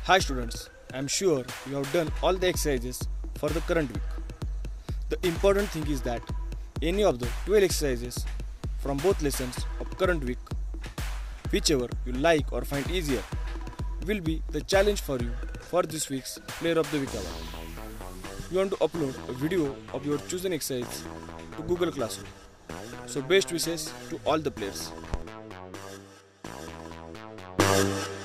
Hi students, I am sure you have done all the exercises for the current week. The important thing is that any of the 12 exercises from both lessons of current week, whichever you like or find easier, will be the challenge for you for this week's Player of the Week award. You want to upload a video of your chosen exercise to Google Classroom. So best wishes to all the players.